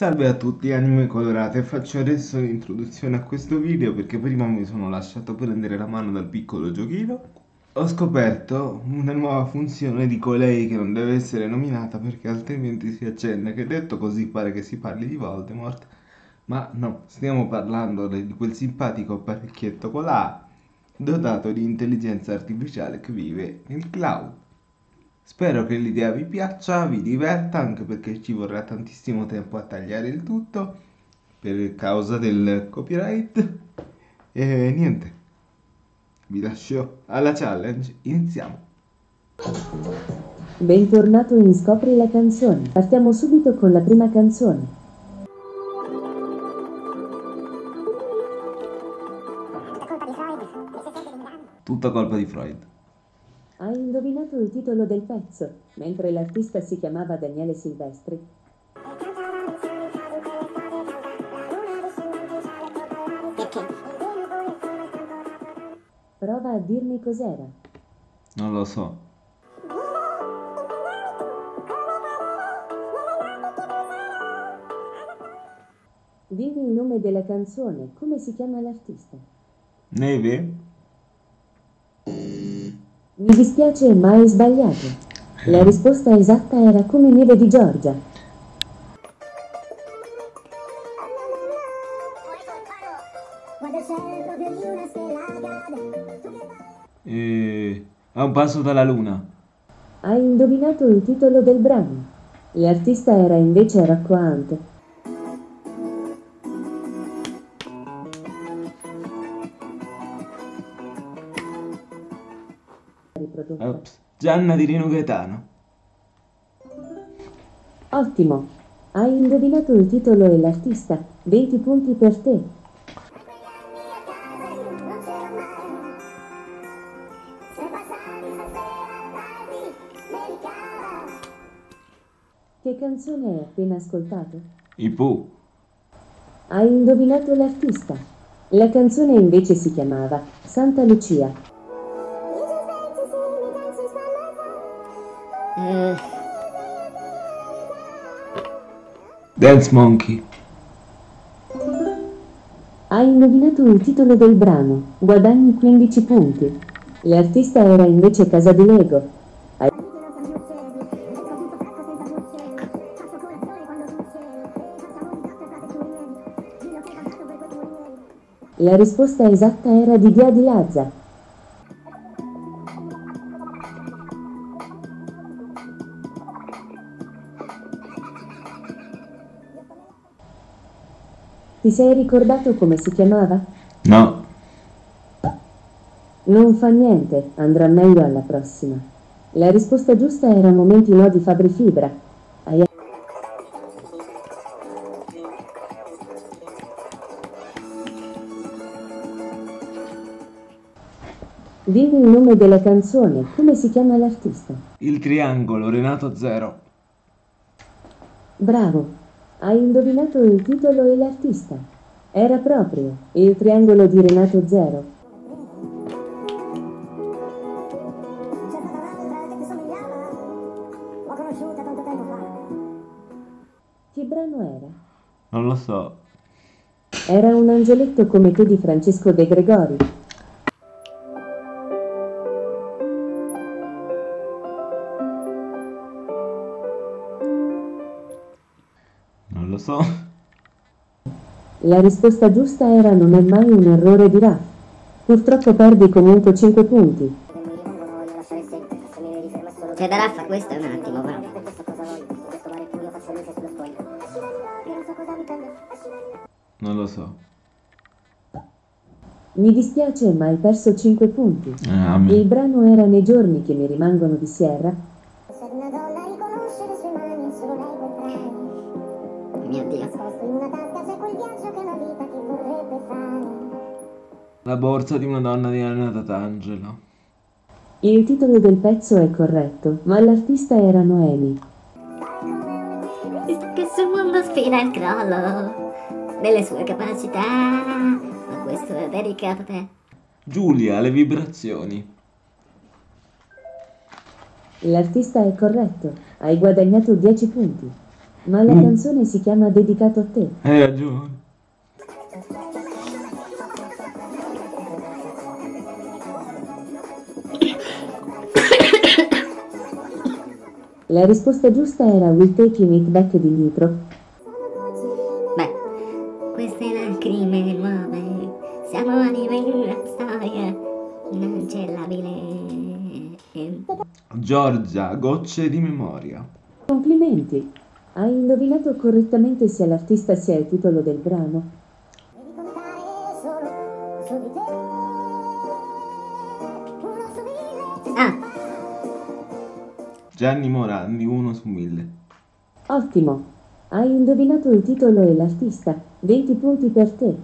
Salve a tutti, anime colorate, faccio adesso l'introduzione a questo video perché prima mi sono lasciato prendere la mano dal piccolo giochino. Ho scoperto una nuova funzione di colei che non deve essere nominata perché altrimenti si accende, che detto così pare che si parli di Voldemort, ma no, stiamo parlando di quel simpatico apparecchietto con la A, dotato di intelligenza artificiale che vive nel cloud. Spero che l'idea vi piaccia, vi diverta, anche perché ci vorrà tantissimo tempo a tagliare il tutto per causa del copyright. E niente, vi lascio alla challenge, iniziamo. Bentornato in Scopri la canzone. Partiamo subito con la prima canzone. Tutta colpa di Freud. Hai indovinato il titolo del pezzo, mentre l'artista si chiamava Daniele Silvestri. Prova a dirmi cos'era. Non lo so. Dimmi il nome della canzone, come si chiama l'artista? Neve? Mi dispiace, ma hai sbagliato. La risposta esatta era Come neve di Giorgia. A un passo dalla luna. Hai indovinato il titolo del brano. L'artista era invece Rocco Hunt. Ops. Gianna di Rino Gaetano. Ottimo, hai indovinato il titolo e l'artista. 20 punti per te. Che canzone hai appena ascoltato? I Pooh. Hai indovinato l'artista. La canzone invece si chiamava Santa Lucia. Dance Monkey. Hai indovinato il titolo del brano. Guadagni 15 punti. L'artista era invece Casa di Lego. La risposta esatta era di Dia di Lazza. Ti sei ricordato come si chiamava? No. Non fa niente, andrà meglio alla prossima. La risposta giusta era Momenti no di Fabri Fibra. Dimmi il nome della canzone, come si chiama l'artista? Il Triangolo, Renato Zero. Bravo, hai indovinato il titolo e l'artista. Era proprio Il triangolo di Renato Zero. Che brano era? Non lo so. Era Un angioletto come te di Francesco De Gregori. Non lo so. La risposta giusta era Non è mai un errore di Raff. Purtroppo perdi comunque 5 punti. C'è da raffa questo è un attimo, va. Non lo so. Mi dispiace, ma hai perso 5 punti. Me. Il brano era Nei giorni che mi rimangono di Sierra. Mio Dio. La borsa di una donna di Anna Tatangelo. Il titolo del pezzo è corretto, ma l'artista era Noemi. Che sul mondo spina il crollo delle sue capacità, ma questo è dedicato a te. Giulia, le vibrazioni. L'artista è corretto, hai guadagnato 10 punti. Ma la canzone si chiama Dedicato a te. Hai ragione. La risposta giusta era We'll Taking It Back di Nitro. Beh, queste lacrime nuove, siamo anime in una storia inancellabile. Giorgia, gocce di memoria. Complimenti! Hai indovinato correttamente sia l'artista sia il titolo del brano. Ah, Gianni Morandi, 1 su 1000. Ottimo! Hai indovinato il titolo e l'artista. 20 punti per te.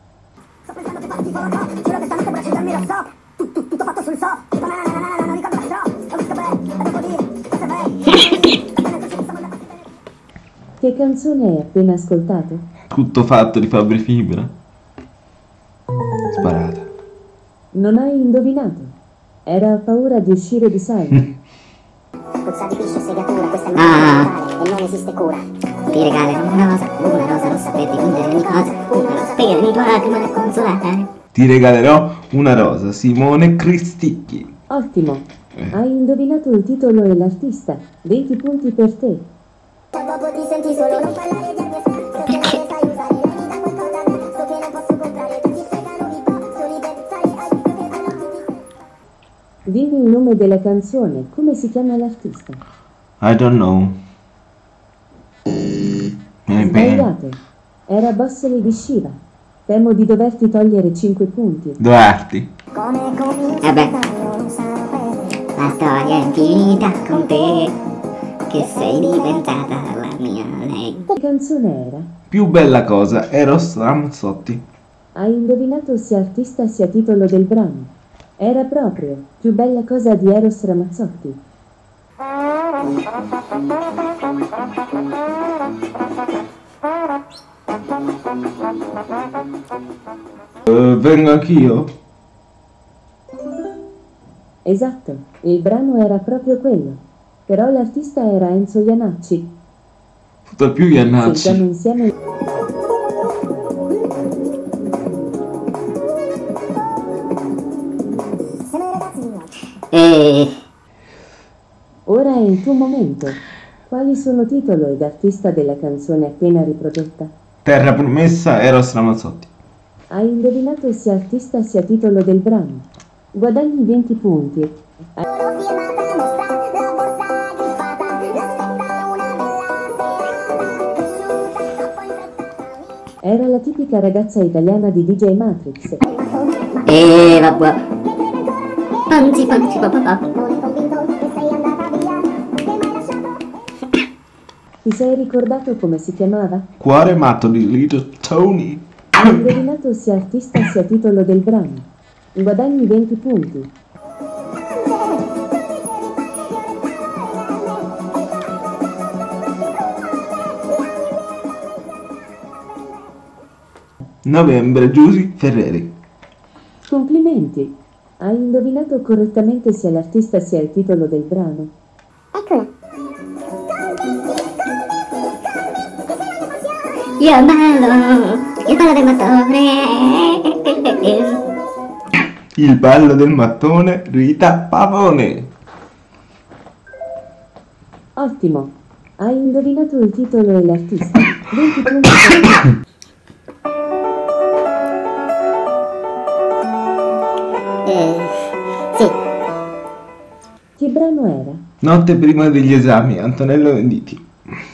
Che canzone hai appena ascoltato? Tutto fatto di Fabri Fibra. Sparata. Non hai indovinato. Era Paura di uscire di Simon. Puzza di piscio, segatura, questa è mortale e non esiste cura. ti regalo una rosa rossa per dipingere ogni cosa, una rosa per ogni tua lacrima da consolare. Ti regalerò una rosa, Simone Cristicchi. Ottimo. Hai indovinato il titolo e l'artista. 20 punti per te. Dopo ti senti solo, non parlare di anni fa, sai usare la vita qualcosa adesso che non posso comprare, tutti spiegano i bozzoli per fare Dimmi il nome della canzone. Come si chiama l'artista? I don't know. Sbagliato. Era Bossoli di Shiva. Temo di doverti togliere 5 punti. Doverti. Vabbè, la storia è finita con te, che sei diventata la mia lei. Che canzone era? Più bella cosa, Eros Ramazzotti. Hai indovinato sia artista sia titolo del brano. Era proprio Più bella cosa di Eros Ramazzotti. Vengo anch'io? Esatto, il brano era proprio quello. Però l'artista era Enzo Iannacci. Tutto più Sentiamo Iannacci. insieme. E Ora è il tuo momento. Quali sono titolo ed artista della canzone appena riprodotta? Terra promessa, Eros Ramazzotti. Hai indovinato sia artista sia titolo del brano. Guadagni 20 punti. Era la tipica ragazza italiana di DJ Matrix. vabbè. Panzi, papà. Ti sei ricordato come si chiamava? Cuore matto di Little Tony. Hai indovinato sia artista sia titolo del brano. Guadagni 20 punti. Novembre, Giusy Ferreri. Complimenti! Hai indovinato correttamente sia l'artista sia il titolo del brano. Eccola. Io ballo del mattone. Il ballo del mattone, Rita Pavone. Ottimo! Hai indovinato il titolo e l'artista. 20 punti per te. Sì, Che brano era? Notte prima degli esami, Antonello Venditti.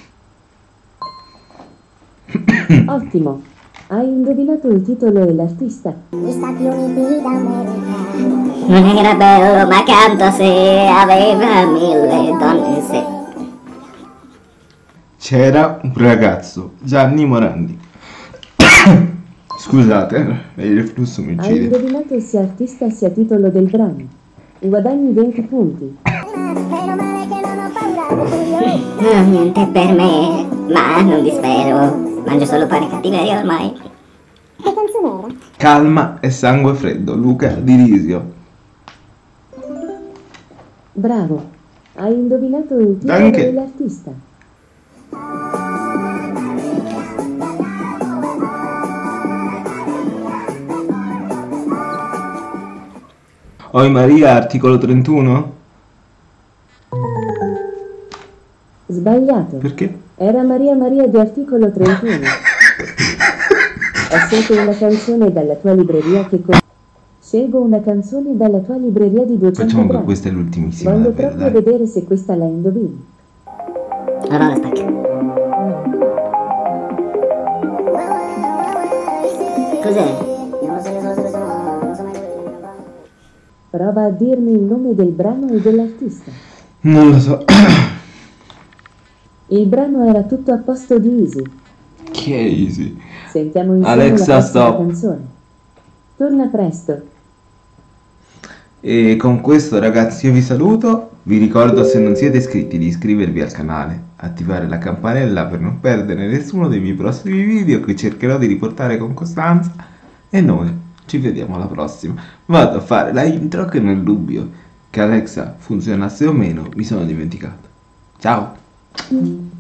Ottimo! Hai indovinato il titolo e l'artista. Gli Stati Uniti d'America. non era bello, ma canta se aveva 1000 donne in sé. C'era un ragazzo, Gianni Morandi. Scusate, il reflusso mi Hai uccide. indovinato sia artista sia titolo del brano. Guadagni 20 punti. Meno male che non ho paura del buio. Niente per me, ma non dispero. Mangio solo pane cattiveria ormai. Che canzone era? Calma e sangue freddo, Luca Di Risio. Bravo! Hai indovinato il titolo Anche. e l'artista. Oi Maria, articolo 31? Sbagliato. Perché? Era Maria Maria di articolo 31. Ho scelto una canzone dalla tua libreria che Scelgo una canzone dalla tua libreria di 200 Facciamo che brani. questa è l'ultimissima Voglio davvero, proprio dai. vedere se questa la indovini. Allora stacca. Cos'è? Prova a dirmi il nome del brano e dell'artista. Non lo so. Il brano era Tutto a posto di Easy. Che è easy? Sentiamo insieme Alexa, la prossima stop. canzone. Torna presto. E con questo ragazzi io vi saluto, vi ricordo se non siete iscritti di iscrivervi al canale, attivare la campanella per non perdere nessuno dei miei prossimi video che cercherò di riportare con costanza e noi ci vediamo alla prossima. Vado a fare la intro che nel dubbio che Alexa funzionasse o meno mi sono dimenticato. Ciao!